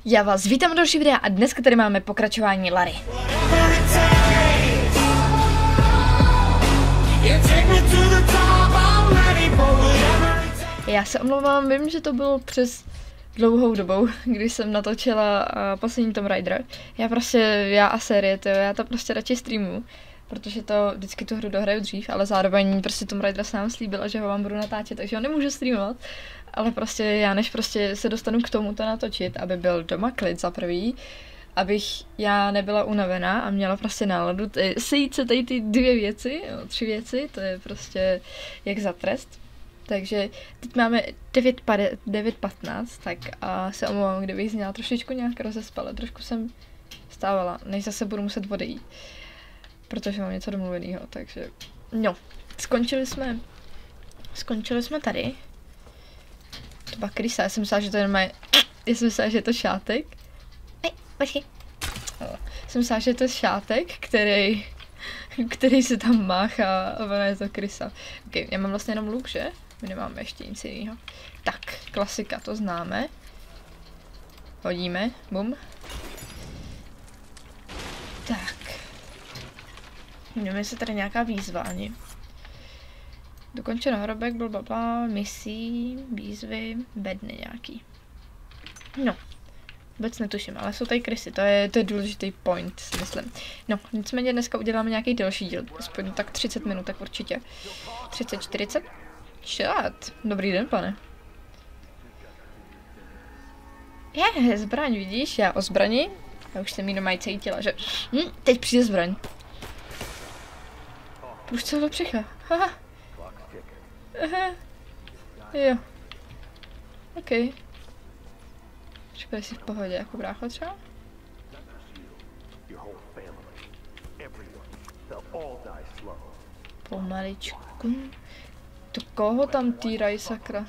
Já vás vítám u další videa a dneska tady máme pokračování Larry. Já se omlouvám, vím, že to bylo přes dlouhou dobou, když jsem natočila poslední Tomb Raider. Já a série, já to prostě radši streamuju, protože to vždycky tu hru dohraju dřív, ale zároveň prostě Tomb Raider se nám slíbila, že ho vám budu natáčet, takže ho nemůžu streamovat. Ale prostě já než prostě se dostanu k tomu to natočit, aby byl doma klid za prvý, abych já nebyla unavená a měla prostě náladu sejít se tady ty tři věci, to je prostě jak za trest. Takže teď máme 9:15, tak a se omlouvám, kdybych zněla trošičku nějak rozespala, trošku jsem stávala, než zase budu muset odejít, protože mám něco domluvenýho, takže no, skončili jsme tady. To byla krysa, já jsem myslela, že to je to šátek. Počkej. Jsem myslela, že to je šátek, který se tam máchá a ona je to krysa. Ok, já mám vlastně jenom luk, že? My nemáme ještě nic jiného. Tak, klasika, to známe. Hodíme, bum. Tak. Nevím, jestli tady nějaká výzva ani. Dokončeno hrobek, blablabla, misí, výzvy, bedny nějaký. No, vůbec netuším, ale jsou tady krysy, to je důležitý point, si myslím. No, nicméně dneska uděláme nějaký delší díl, aspoň tak 30 minut, tak určitě. 30, 40? Šat, dobrý den, pane. Je, zbraň, vidíš, já o zbrani. Já už jsem jenom cítila, že teď přijde zbraň. Už co do břicha, haha. Aha. Jo. OK. Říkali si v pohodě, jako brácho třeba? Pomaličku. To koho tam týrají, sakra?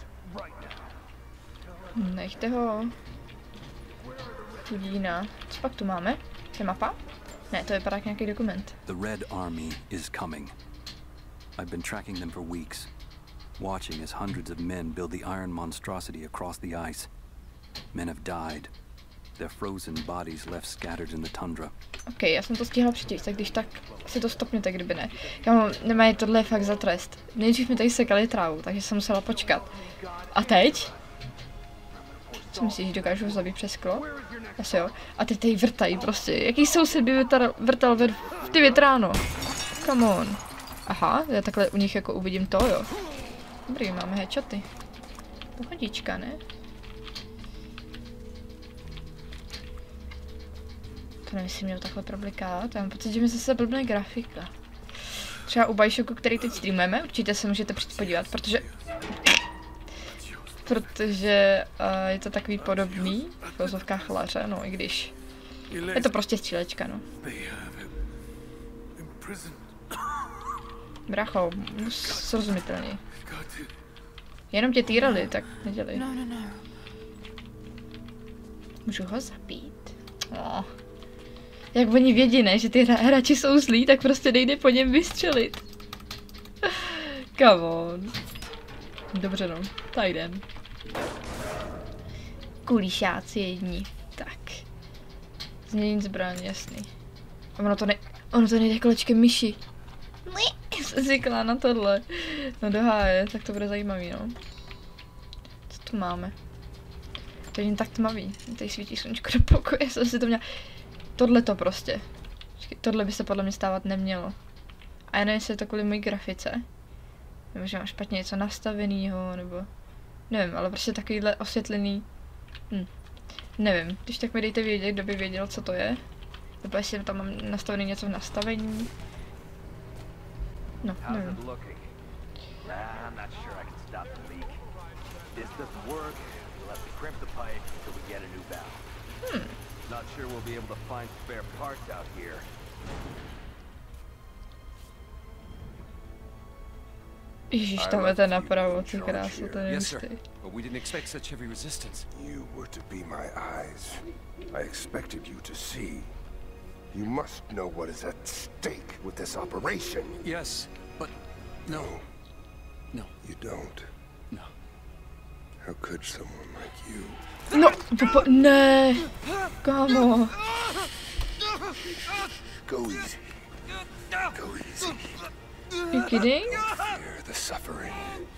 Nechte ho. Chudína. Co pak tu máme? Je mapa? Ne, to vypadá jak nějaký dokument. The Red Army is coming. I've been tracking them for weeks, watching as hundreds of men build the iron monstrosity across the ice. Men have died, their frozen bodies left scattered in the tundra. OK, já jsem to stihla přečíst, tak když tak si to stopněte, kdyby ne. Nemají, tohle je fakt za trest. Nejdřív mi tady sekali trávu, takže jsem musela počkat. A teď? Co myslíš, že dokážu zabít přes sklo? Asi jo. A teď tady vrtají prostě. Jaký soused by vrtal v 9 ráno? Come on. Aha, já takhle u nich jako uvidím to, jo. Dobrý, máme headshoty. Pohodička, ne? To nevím, jestli měl takhle problikávat. Já mám pocit, že mi zase blbne grafika. Třeba u Bioshocku, který teď streamujeme, určitě se můžete přijít podívat, protože je to takový podobný v vozovkách Laře, no i když je to prostě střílečka, no. Bracho, srozumitelný. Jenom tě týrali, tak nedělej. Můžu ho zabít? Oh. Jak oni vědí, ne, že ty hráči jsou zlí, tak prostě nejde po něm vystřelit. Come on. Dobře no, tak jdem. Kulišáci jedni. Tak. Změnit zbraň, jasný. Ono to nejde kolečkem myši. Jsem zvykla na tohle. No do háje, tak to bude zajímavý, no. Co tu máme? To je jen tak tmavý. Tady svítí sluníčko do pokoje, jsem si to měla. Tohle to prostě. Tohle by se podle mě stávat nemělo. A já nevím, jestli je to kvůli mojí grafice. Nebo že mám špatně něco nastavenýho, nebo... Nevím, ale prostě takovýhle osvětlený... Nevím, když tak mi dejte vědět, kdo by věděl, co to je. Nebo jestli tam mám nastavený něco v nastavení. No, nevím. Ježíš, tam je ten napravo, ty krásu, to je jistý. You were to be my eyes. I expected you to see. You must know what is at stake with this operation. Yes, but no. No. You don't. No. How could someone like you? No, ne, kámo. Go easy. Go easy. You kidding? Fear the suffering.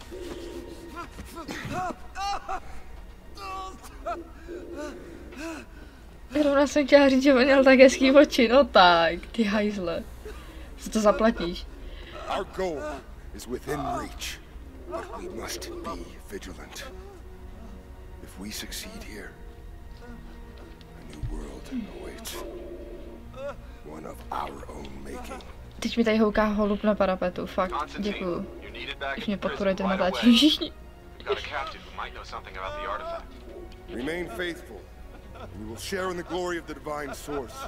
Zrovna jsem chtěla říct, že on měl tak hezký oči, no tak, ty hajzle. Co to zaplatíš? Our goal is within reach, but we must be vigilant. If we succeed here, a new world awaits. One of our own making. Teď mi tady houká holub na parapetu, fakt, děkuju. Už mě podporujete v natáčení všichni. Remain faithful, and we will share in the glory of the divine source.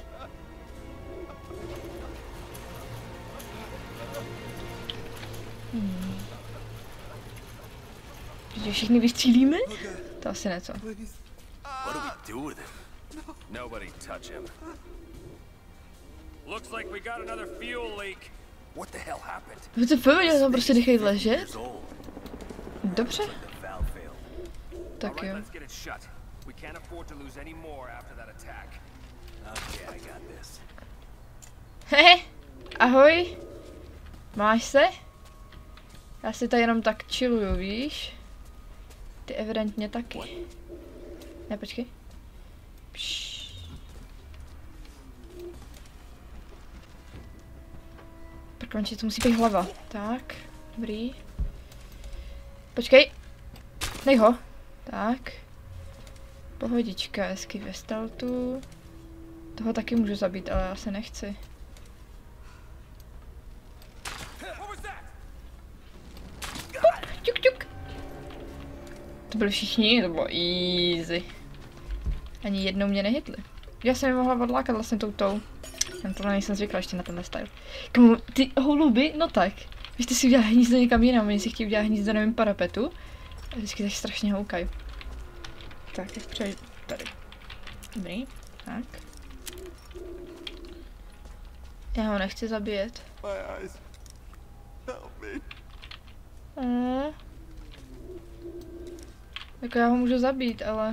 Že všichni vystřílíme? To asi něco. What do we do with him? Nobody touch him. Looks like we got another fuel leak. What the hell happened? Vy to pověděli, tam prostě nechají ležet? Dobře. The valve failed. Tak jo. Let's get it shut. We can't afford to lose any more after that attack. Okay, I got this. Hehe, ahoj. Máš se? Já si tady jenom tak chilluju, víš? Ty evidentně taky. Ne, počkej. Pš. Prkončit, to musí být hlava. Tak, dobrý. Počkej. Dej ho. Tak. Pohodička, hezky ve stealthu. Toho taky můžu zabít, ale já se nechci. Čuk, čuk. To byli všichni, to bylo easy. Ani jednou mě nehytli. Já jsem je mohla odlákat vlastně toutou. Já tohle nejsem zvyklá ještě na tenhle style. Komu, ty holuby, no tak. Když ty si udělá hnízdo někam jinam, oni si chtějí udělat hnízdo na mém parapetu. A vždycky tak strašně houkají. Tak, teď přeji tady. Dobrý, tak. Já ho nechci zabíjet. Jako já ho můžu zabít, ale...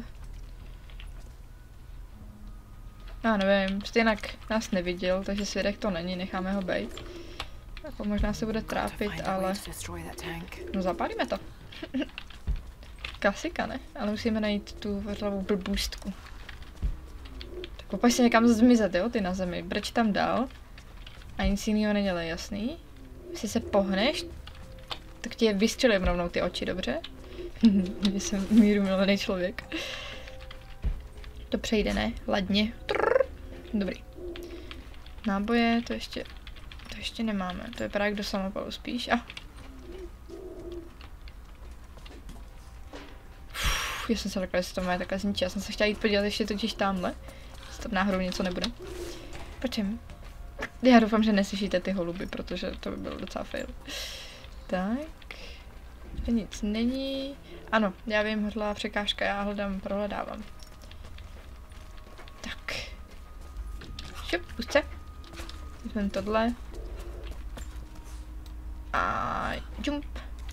Já nevím, stejnak nás neviděl, takže svědek to není, necháme ho bejt. Jako možná se bude trápit, ale... No zapálíme to. Klasika, ne? Ale musíme najít tu vrlavou blbůstku. Tak popaž se někam zmizet, jo, ty na zemi. Brč tam dál. A nic jiného nedělej, jasný? Jestli se pohneš, tak ti je vystřelím rovnou ty oči, dobře? Jsem míru milený člověk. To přejde, ne? Ladně. Trrr. Dobrý. Náboje, to ještě nemáme. To vypadá jak do samopalu spíš. Já jsem se řekla, že to má takhle zničí. Já jsem se chtěla jít podívat ještě totiž tamhle. Jestli tam náhodou něco nebude. Počem. Já doufám, že neslyšíte ty holuby, protože to by bylo docela fail. Tak. To nic není. Ano, já vím, hodlá překážka, já prohledávám. Tak. Šup, pusce. Vezmeme tohle. A jump.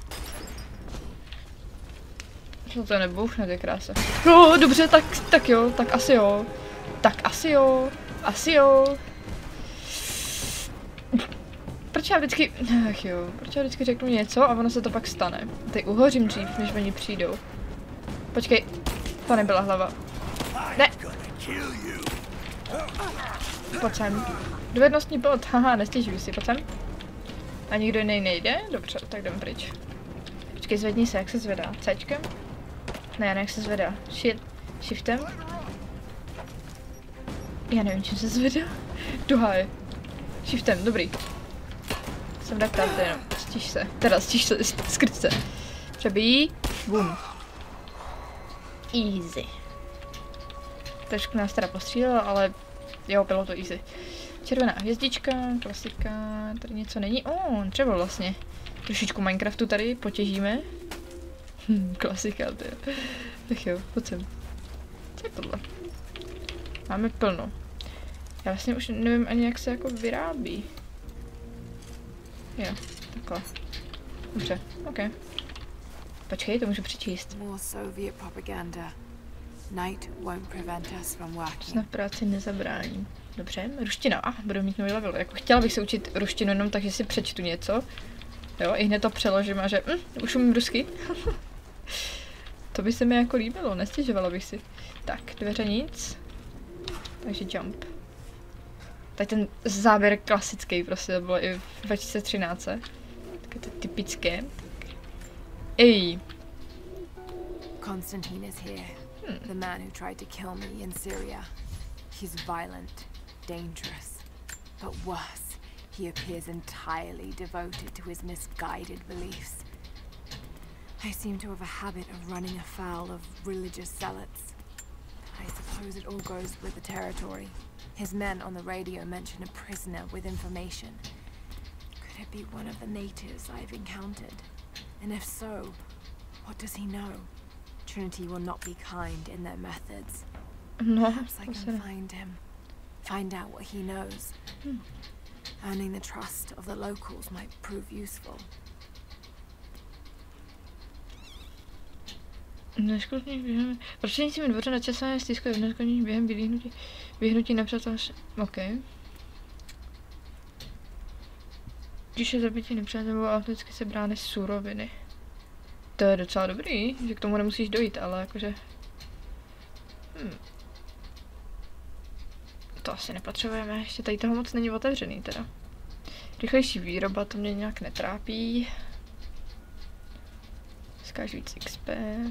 Co to nebouchne, to je krása. No, dobře, tak jo, tak asi jo. Tak asi jo, asi jo. Proč já vždycky, ach jo, proč já vždycky řeknu něco a ono se to pak stane. Teď uhořím dřív, než oni přijdou. Počkej, to nebyla hlava. Ne. Pojď sem. Dovednostní bod, haha, nestěžuji si, pojď sem. A nikdo jiný nejde? Dobře, tak jdem pryč. Počkej, zvedni se, jak se zvedá? Cčkem? Ne, jak se zvedá. Shiftem? Já nevím, čím se zvedá. Duhaj. Shiftem, dobrý. Jsem reptát, jenom stiž se. Teda stiž se, skryť se. Přebíjí. Bum. Easy. Trošku nás teda postřílel, ale jo, bylo to easy. Červená hvězdička, klasika, tady něco není. Třeba vlastně. Trošičku Minecraftu tady potěžíme. Klasika, to je. Tak jo, pojď sem. Co je tohle? Máme plno. Já vlastně už nevím ani, jak se jako vyrábí. Jo, takhle. Dobře, ok. Počkej, to můžu přečíst. More Soviet propaganda. Night won't prevent us from working. Snad práci nezabrání. Dobře, ruština. Budu mít nový level. Jako chtěla bych se učit ruštinu jenom tak, že si přečtu něco. Jo, i hned to přeložím a že už umím rusky. To by se mi jako líbilo, nestěžovala bych si. Tak, dveře nic. Takže jump. Tady ten záběr klasický, prostě to bylo i v 2013. Tak je to typické. Ej. Konstantin is here. The man who tried to kill me in Syria. He's violent, dangerous, but worse, he appears entirely devoted to his misguided beliefs. I seem to have a habit of running afoul of religious zealots. I suppose it all goes with the territory. His men on the radio mention a prisoner with information. Could it be one of the natives I've encountered? And if so, what does he know? Trinity will not be kind in their methods. No, Perhaps I can find him. Find out what he knows. Earning the trust of the locals might prove useful. Neškodných během... Prostřednictvím dvoře na časové stýzku je v neškodných během vyhnutí nepřátel... OK. Když je zabití nepřátelů, automaticky se brány suroviny. To je docela dobrý, že k tomu nemusíš dojít, ale jakože... To asi nepotřebujeme, ještě tady toho moc není otevřený teda. Rychlejší výroba, to mě nějak netrápí. Získáš víc XP.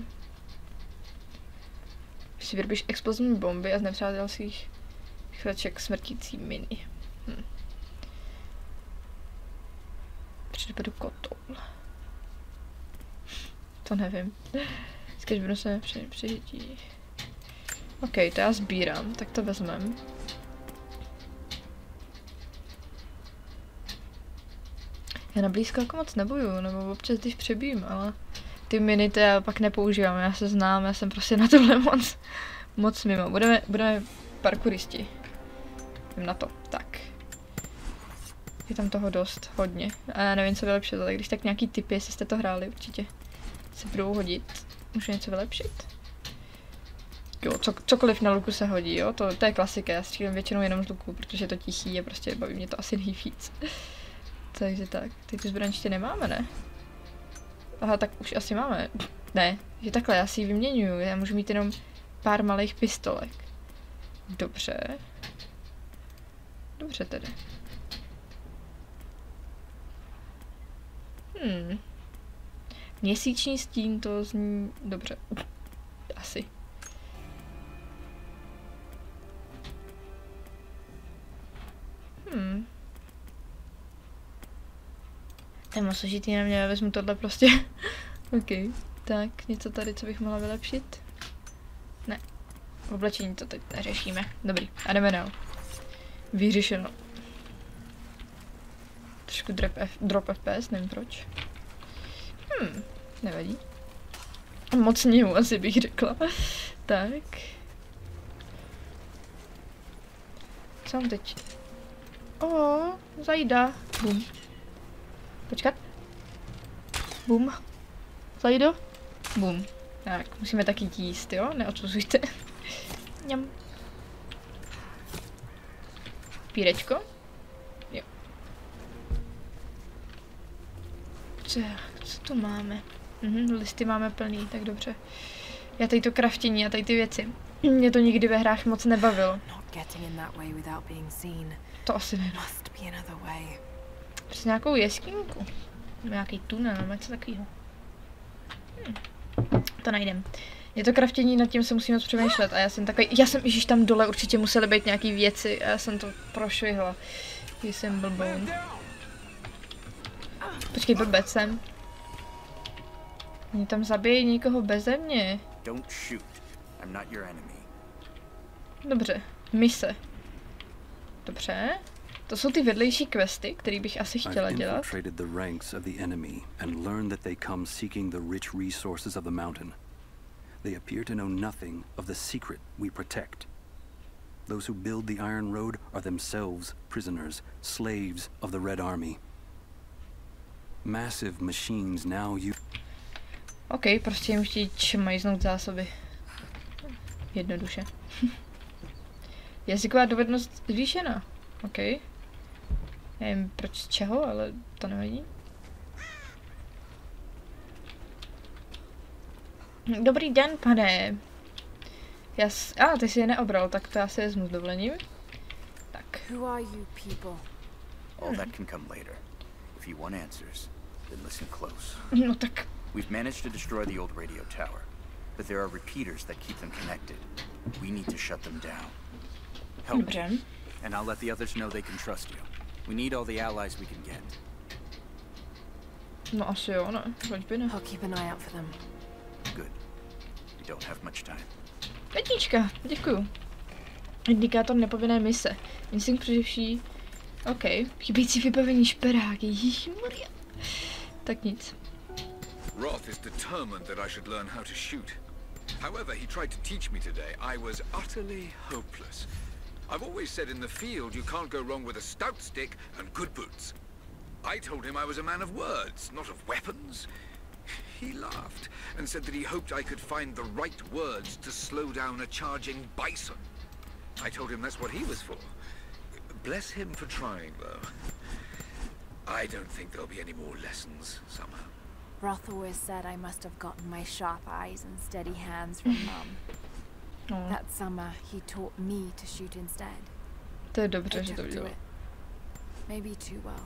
Když si vyrobíš explozivní bomby a z nepřátelských chraček smrtící miny. Přibudu kotoul. To nevím. Když budu se přežití. OK, to já sbírám, tak to vezmem. Já na blízko jako moc nebojuju, nebo občas když přebijím, ale ty miny to já pak nepoužívám, já se znám, já jsem prostě na tohle moc mimo. Budeme parkouristi. Jdem na to, tak. Je tam toho dost, hodně. A já nevím, co vylepšit, ale když tak nějaký tipy, jestli jste to hráli, určitě se budou hodit. Můžu něco vylepšit? Jo, cokoliv na luku se hodí, jo, to je klasika, já střílím většinou jenom z luku, protože je to tichý a prostě baví mě to asi nejvíc. Takže tak, teď tu zbraň ještě nemáme, ne? Aha, tak už asi máme. Ne, že takhle, já si ji vyměňuju, já můžu mít jenom pár malých pistolek. Dobře. Dobře tedy. Měsíční stín, to zní dobře. Asi. To je moc složitý na mě, já vezmu tohle prostě. OK, tak něco tady, co bych mohla vylepšit? Ne, v oblečení to teď neřešíme. Dobrý, a jdeme dál. Vyřešeno. Trošku drop FPS, nevím proč. Nevadí. Moc něhu asi bych řekla. Tak. Co mám teď? Zajda. Bum. Počkat. Bum. Zajdo. Bum. Tak, musíme taky jíst, jo? Neodsuzujte. Ňam. Pírečko. Jo. Co tu máme? Listy máme plný, tak dobře. Já tady to kraftění a tady ty věci. Mě to nikdy ve hrách moc nebavilo. To asi ne. Přes nějakou jeskynku. Nějaký tunel, nebo něco takového. To najdem. Je to kraftění, nad tím se musím moc přemýšlet a já jsem takový, ježiš, tam dole určitě musely být nějaký věci a já jsem to prošvihla. Jsem blboun. Počkej, blbec jsem. Oni tam zabijí někoho beze mě. Dobře, mise. Dobře. To jsou ty vedlejší questy, které bych asi chtěla dělat. Infiltrated the ranks of the enemy and learned that they come seeking the rich resources of the mountain. They appear to know nothing of the secret we protect. Those who build the Iron Road are themselves prisoners, slaves of the Red Army. Massive machines now use... OK, prostě jim chtějí čmajznout zásoby. Jednoduše. Jazyková dovednost zvýšená. OK. Nevím proč z čeho, ale to nevadí. Dobrý den, pane. Ty si je neobral, tak to já si vezmu s dovolením. Tak. Who are you people? All that can come later. If you want answers, then listen close. No tak. We've managed to destroy the old radio tower, but there are repeaters that keep them connected. We need to shut them down. Help me, Dobře. and I'll let the others know they can trust you. We need all the allies we can get. No asi jo, ne. Proč by ne? I'll keep an eye out for them. Good. We don't have much time. Petička, děkuju. Indikátor nepovinné mise. Instinkt přeživší. OK. Chybějící vybavení šperáky. Ježišmarja. Tak nic. Roth is determined that I should learn how to shoot. However, he tried to teach me today. I was utterly hopeless. I've always said in the field you can't go wrong with a stout stick and good boots. I told him I was a man of words, not of weapons. He laughed and said that he hoped I could find the right words to slow down a charging bison. I told him that's what he was for. Bless him for trying, though. I don't think there'll be any more lessons somehow. Roth always said I must have gotten my sharp eyes and steady hands from Mum. No, That summer, he taught me to shoot instead. to je dobře, I že to took to udělal. it. Maybe too well.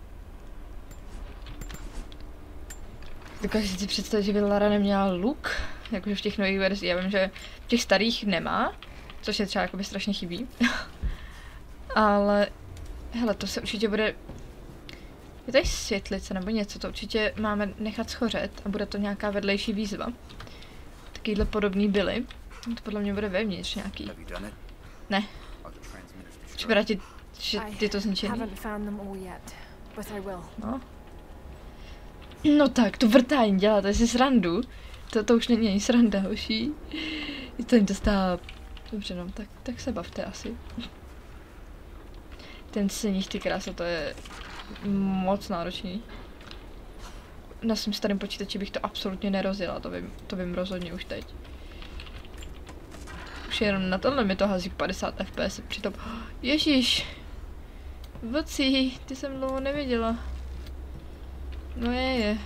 Dokážeš si představit, že by Lara neměla luk? Jakože v těch nových verzích. Já vím, že v těch starých nemá, což je třeba jakoby strašně chybí. Ale, hele, to se určitě bude... Je tady světlice nebo něco, to určitě máme nechat schořet a bude to nějaká vedlejší výzva. Takovýhle podobný byly. To podle mě bude vevnitř nějaký. Have you done it? Ne. Are the transmitters destroyed? Připadá ti, že je to zničený? Haven't found them all yet, but I will. No. No tak, to vrtání děláte si srandu. To už není ani sranda, hoší. Je to jen dostává. Dobře, no, tak se bavte asi. Ten scéník, ty krása, to je moc náročný. Na svém starém počítači bych to absolutně nerozjela, to vím rozhodně už teď. Už jenom na tohle mi to hází 50 FPS, přitom... Ježíš! Vocí, ty jsem dlouho neviděla. No je.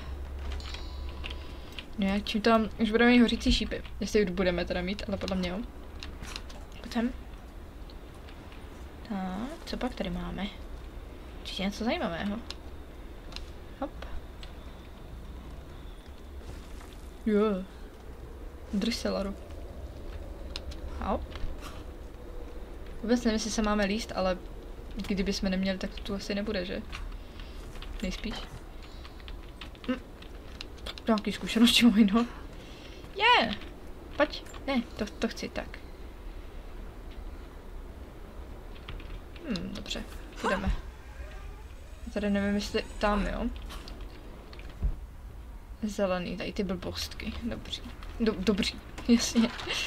No jak čím tam, už budeme mít hořící šípy. Jestli už budeme teda mít, ale podle mě jo. Pojď sem. Tak, co pak tady máme? Určitě něco zajímavého. Hop. Jo. Drž se, Laru. Hop. Vůbec nevím, jestli se máme líst, ale kdybychom neměli, tak to tu asi nebude, že? Nejspíš. Nějaký zkušenosti mojí, no. Je! Pojď. Ne, to chci, tak. Dobře. Jdeme. Tady nevím, jestli tam, jo. Zelený, tady ty blbostky. Dobří. Dobří, jasně.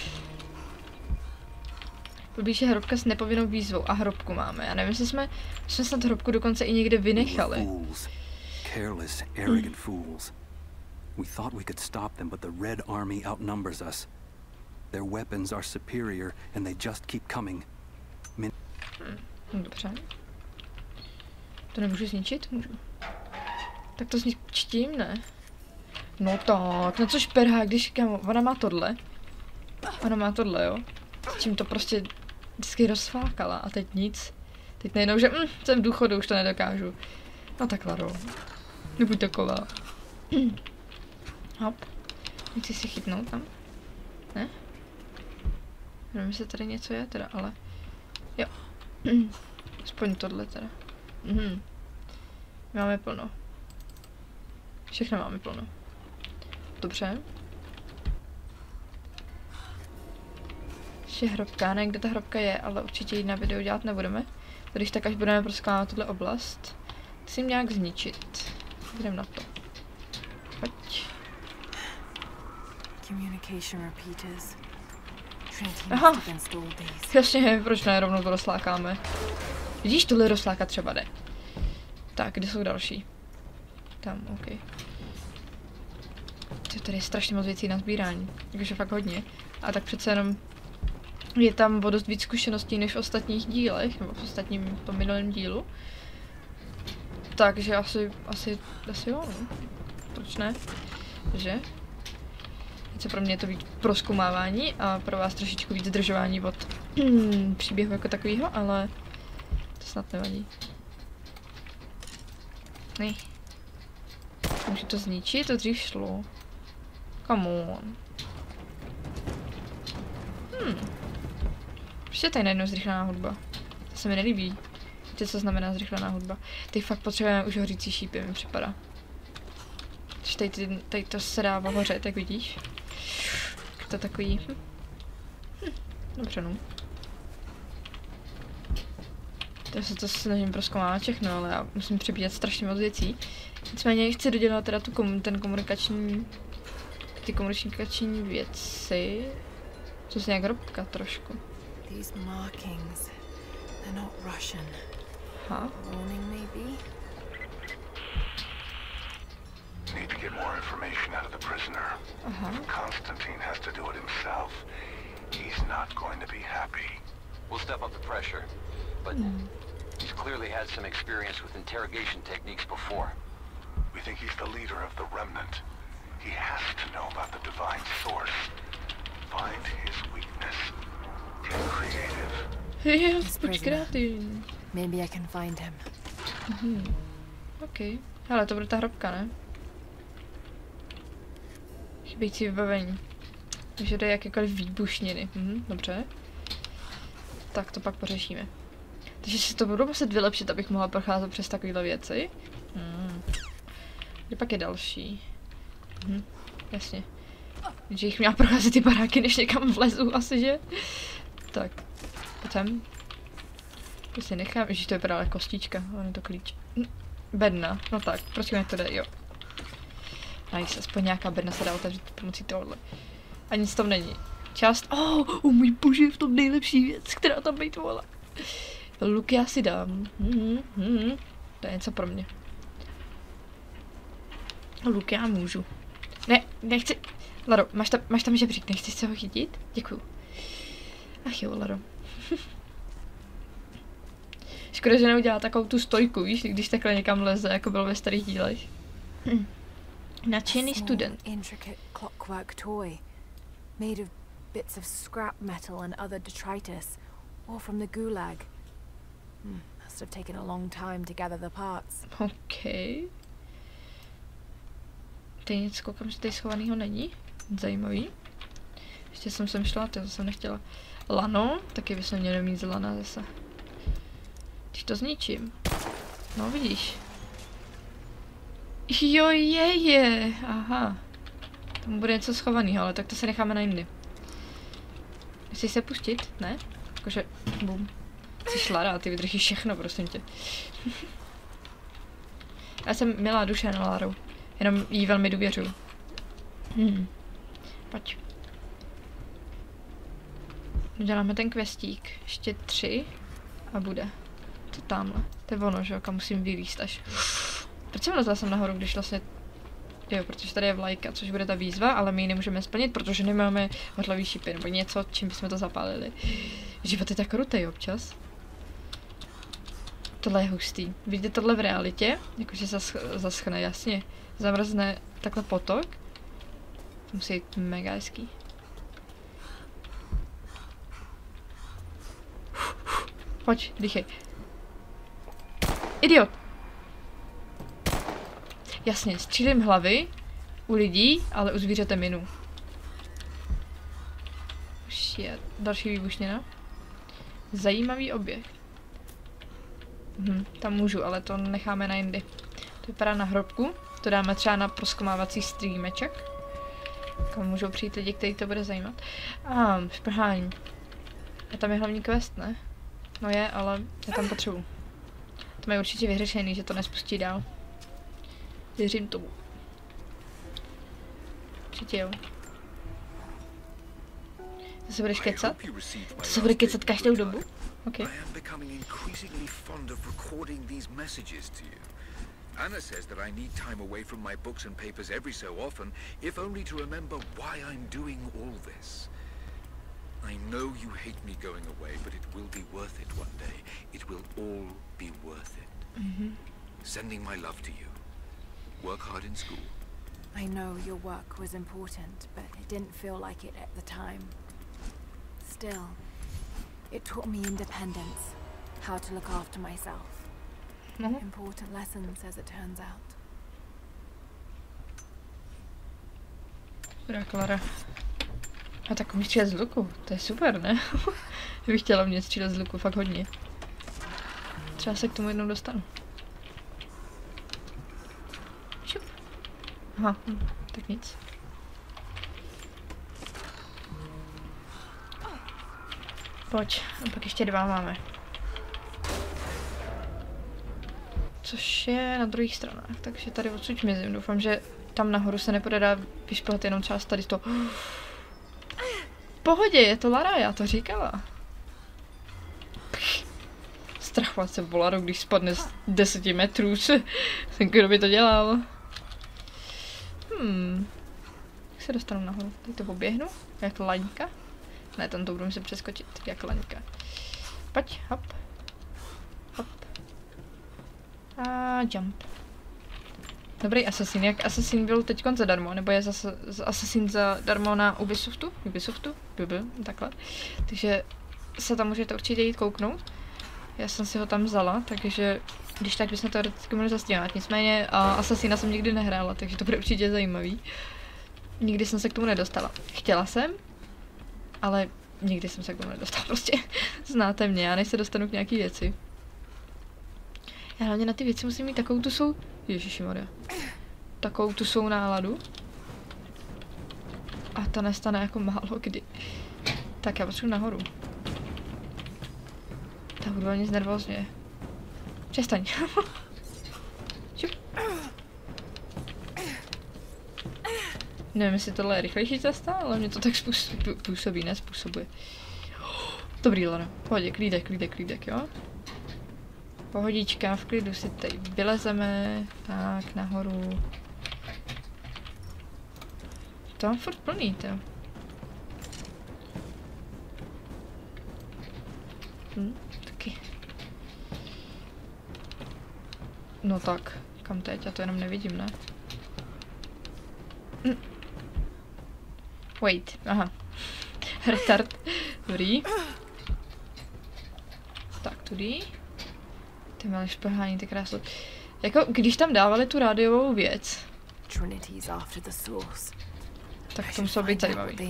Blbýš je hrobka s nepovinnou výzvou a hrobku máme. Já nevím, jestli jsme snad hrobku dokonce i někde vynechali. Fools. Careless, arrogant fools. We thought we could stop them, but the Red Army outnumbers us. Their weapons are superior, and they just keep coming. Dobře. To nemůžu zničit? Můžu. Tak to zničím, ne? No tak, na co šperhá, když ona má tohle. Ona má tohle, jo. S tím to prostě vždycky rozfákala a teď nic. Teď nejenom, že jsem v důchodu, už to nedokážu. No tak, Laro. Nebuď taková. Hop. Nechci si chytnout tam. Ne? Nevím, jestli tady něco je teda, ale... Jo. Aspoň tohle teda. Máme plno. Všechno máme plno. Dobře. Ještě hrobka, ne, kde ta hrobka je, ale určitě ji na video dělat nebudeme. Když tak, až budeme proskládat tuhle oblast, musím nějak zničit. Jdem na to. Pojď. Communication repeaters. Trinity Aha. must have installed these. Jasně, proč ne, rovnou to rozslákáme. Vidíš, tohle rozslákat třeba jde. Tak, kde jsou další? Tam, OK. Tady je strašně moc věcí na sbírání, jakože fakt hodně. A tak přece jenom je tam o dost víc zkušeností než v ostatních dílech, nebo v ostatním tom minulém dílu. Takže asi jo, no. Proč ne? Takže něco pro mě je to víc prozkoumávání a pro vás trošičku víc zdržování od příběhu jako takového, ale to snad nevadí. Nej. Můžu to zničit? To dřív šlo. Come on. Proč je tady najednou zrychlená hudba? To se mi nelíbí. Víte, co znamená zrychlená hudba? Teď fakt potřebujeme už hořící šípy, mi připadá. Tady to se dává hořet, jak vidíš. To takový... Dobře, no. Já se to snažím prozkoumávat všechno, ale já musím přebíjet strašně moc věcí. Nicméně chci dodělat teda ty komunikační věci. To je nějak hrobka trošku. These markings, they're not Russian. Aha. Warning, maybe? Need to get more information out of the prisoner. Constantine has to do it himself. He's not going to be happy. We'll step up the pressure, but he's clearly had some experience with interrogation techniques before. We think he's the leader of the Remnant. He has to know about the divine source. Find his weakness. Get creative. Buď kreativní. Maybe I can find him. OK. Hele, to bude ta hrobka, ne? Chybějící vybavení. Takže jde jakékoliv výbušniny. Dobře. Tak to pak pořešíme. Takže si to budu muset vylepšit, abych mohla procházet přes takovéhle věci. Kde pak je další? Jasně. Že jich měla procházet ty baráky, než někam vlezu, asi, že? Tak. Pojďme. To si nechám, že to je právě kostička, on je to klíč. Bedna, no tak, prosím, jak to jde, jo. Nice, aspoň nějaká bedna se dá otevřít pomocí tohohle. A nic tam není. Část, můj bože, je v tom nejlepší věc, která tam být mohla. Luk já si dám. To je něco pro mě. Luk já můžu. Ne, nechci. Laro, máš tam žebřík, nechci se ho chytit? Děkuju. Ach jo, Laro. Škoda, že neudělá takovou tu stojku, víš, když takhle někam leze, jako bylo ve starých dílech. Nadšený student. Intricate clockwork toy, made of bits of scrap metal and other detritus, all from the gulag. Must have taken a long time to gather the parts. OK. Tady nic, koukám, že tady schovanýho není. Zajímavý. Ještě jsem sem šla, to jsem nechtěla. Lano, taky bychom měli mít z lana zase. Když to zničím. No vidíš. Jo, je. Aha. Tam bude něco schovaného, ale tak to se necháme na jindy. Chceš se pustit? Ne? Jakože, bum. Jsi šlará, ty vydržíš všechno, prosím tě. Já jsem milá duše na Laru. Jenom jí velmi důvěřuji. Pojď. Uděláme ten questík. Ještě 3 a bude. To tamhle. To je ono, že kam musím vylízt až. Proč jsem lezla sem nahoru, když vlastně... Jo, protože tady je vlajka, což bude ta výzva, ale my ji nemůžeme splnit, protože nemáme hodlavý šipy, nebo něco, čím bychom to zapálili. Život je tak krutej občas. Tohle je hustý. Vidíte tohle v realitě? Jakože zaschne, jasně. Zamrzne takhle potok. To musí být mega hezký. Pojď, dýchej. Idiot! Jasně, střílím hlavy u lidí, ale u zvířete minu. Už je další výbušnina. Zajímavý objekt. Tam můžu, ale to necháme na jindy. To vypadá na hrobku. To dáme třeba na prozkomávací streameček. Kam můžou přijít lidi, kteří to bude zajímat. Šprhání. A tam je hlavní quest, ne? No je, ale já tam potřebuji. To je určitě vyřešený, že to nespustí dál. Věřím tomu. Určitě jo. To se budeš kecat? To se bude kecat každou dobu? OK. Anna says that I need time away from my books and papers every so often, if only to remember why I'm doing all this. I know you hate me going away, but it will be worth it one day. It will all be worth it. Sending my love to you. Work hard in school. I know your work was important, but it didn't feel like it at the time. Still, it taught me independence, how to look after myself. Important lessons, as it turns out. Dobrá, Klara. A tak umí střílet z luku, to je super, ne? Já bych chtěla mě střílet z luku, fakt hodně. Třeba se k tomu jednou dostanu. Šup. Aha, tak nic. Pojď, a pak ještě 2 máme. Což je na druhých stranách, takže tady odsud mizím. Doufám, že tam nahoru se nepodá vyšplhat jenom část tady z toho. V pohodě, je to Lara, já to říkala. Strachovat se o Laru, když spadne z 10 metrů. Kdo by to dělal? Jak se dostanu nahoru? Teď to poběhnu? Jak laňka? Ne, tam to budu muset přeskočit, jak laňka. Pojď, hop. Hop. A jump. Dobrý Assassin, jak Assassin byl teď zadarmo, nebo je zase Assassin zadarmo na Ubisoftu? Takhle. Takže se tam můžete určitě jít kouknout. Já jsem si ho tam vzala, takže když tak bychom teoreticky mohli zastíhat. Nicméně Assassina jsem nikdy nehrála, takže to bude určitě zajímavý. Nikdy jsem se k tomu nedostala. Chtěla jsem, ale nikdy jsem se k tomu nedostala. Prostě znáte mě, já než se dostanu k nějaký věci. Já hlavně na ty věci musím mít takovou tu Ježišimarja. Takovou tu náladu. A ta nestane jako málo kdy. Tak já potřebuji nahoru. Ta hudba mě znervózňuje. Přestaň. Nevím, jestli tohle je rychlejší cesta, ale mě to tak působí, způsobuje. Dobrý, Lara. Pohodě, klídek, jo? Pohodička, v klidu si tady vylezeme. Tak, nahoru. To mám furt plný, to. Taky. No tak, kam teď? Já to jenom nevidím, ne? Wait, aha. Retard. Dobrý. Tak, tudy. Ty malé šplhání, ty krásou. Jako, když tam dávali tu rádiovou věc, tak to muselo být zajímavý.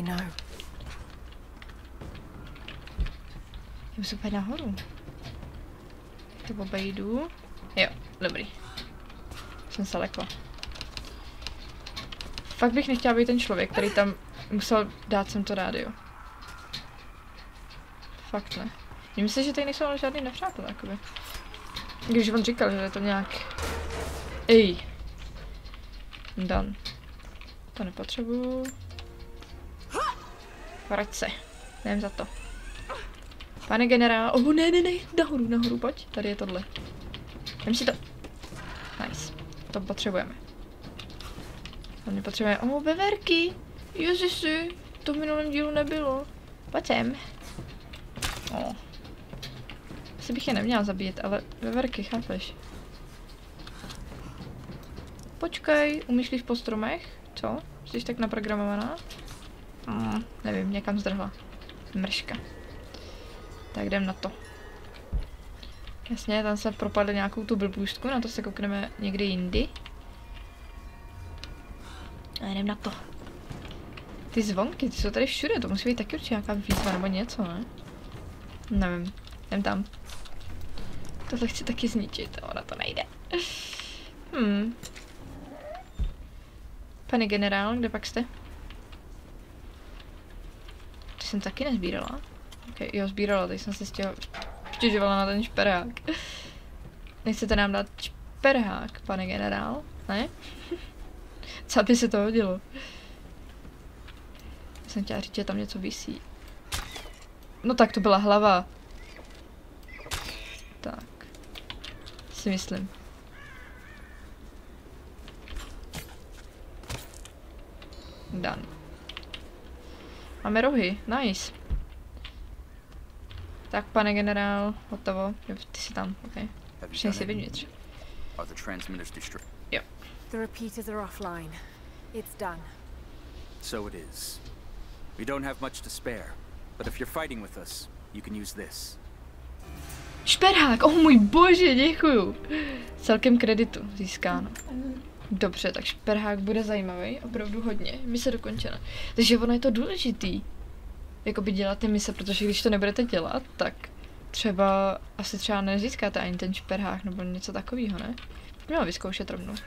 Já musím pojít nahoru. To obejdu. Jo, dobrý. Jsem se lekla. Fakt bych nechtěla být ten člověk, který tam musel dát sem to rádio. Fakt ne. Myslím, že tady nejsou ale žádný nepřátelé, jakoby. Když on říkal, že je to nějak... Ej. Dan. To nepotřebuju. Vrať se. Jdem za to. Pane generál... ne, nahoru, pojď. Tady je tohle. Jdem si to. Nice. To potřebujeme. Hlavně potřebujeme... beverky. Ježiši. To v minulém dílu nebylo. Pojď sem. Asi bych je neměla zabít, ale veverky, chápeš? Počkej, umíš líst po stromech? Co? Jsi tak naprogramovaná? Nevím, někam zdrhla. Mrška. Tak jdem na to. Jasně, tam se propadl nějakou tu blbůstku, na to se koukneme někdy jindy. A jdem na to. Ty zvonky, ty jsou tady všude, to musí být taky určitě nějaká výzva nebo něco, ne? Nevím, jdem tam. Tohle chci taky zničit, ona to nejde. Pane generál, kde pak jste? To jsem taky nezbírala. Okay, jo, sbírala, teď jsem si stěžovala na ten šperhák. Nechcete nám dát šperhák, pane generál? Ne? Co by se to hodilo? Jsem chtěla říct, že tam něco visí. No tak to byla hlava. Tak. Si myslím. Done. Máme rohy, nice. Tak, pane generál, hotovo. Jo, ty jsi tam, ok. Všichni si vyvnitř. Jo. The repeaters are offline. It's done. So it is. We don't have much to spare, but if you're fighting with us, you can use this. Šperhák, oh můj bože, děkuju. Celkem kreditu získáno. Dobře, tak šperhák bude zajímavý, opravdu hodně. Mise dokončena. Takže ono je to důležitý. Jakoby dělat ty mise, protože když to nebudete dělat, tak třeba nezískáte ani ten šperhák nebo něco takového, ne? Měla vyzkoušet rovnou.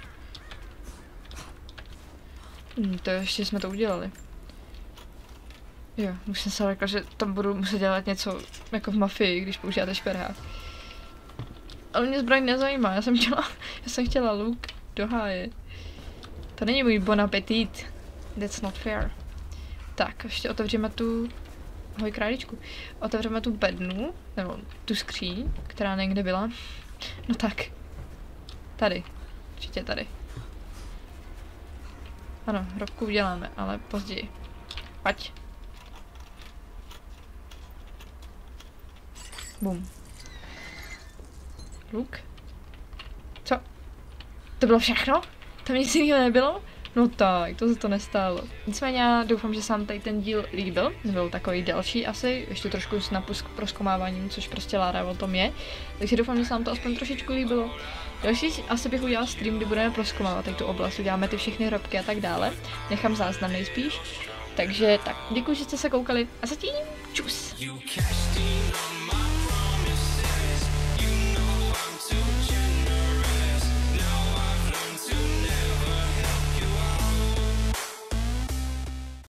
To ještě jsme to udělali. Jo, už jsem se řekla, že tam budu muset dělat něco jako v Mafii, když používáte šperhák. Ale mě zbraň nezajímá, já jsem chtěla luk do háje. To není můj bon appetit. That's not fair. Tak, ještě otevřeme tu... Ahoj králičku. Otevřeme tu bednu, nebo tu skříň, která někde byla. No tak. Tady. Určitě tady. Ano, hrobku uděláme, ale později. Pojď. Bum. Luk. Co? To bylo všechno? Tam nic jiného nebylo? No tak, to se to nestálo. Nicméně já doufám, že se vám tady ten díl líbil. Byl takový delší asi, ještě trošku s proskomáváním, což prostě Lara o tom je. Takže doufám, že se vám to aspoň trošičku líbilo. Další asi bych udělal stream, kdy budeme proskomávat tady tu oblast, uděláme ty všechny hrobky a tak dále. Nechám záznam nejspíš. Takže tak, děkuji, že jste se koukali a zatím čus!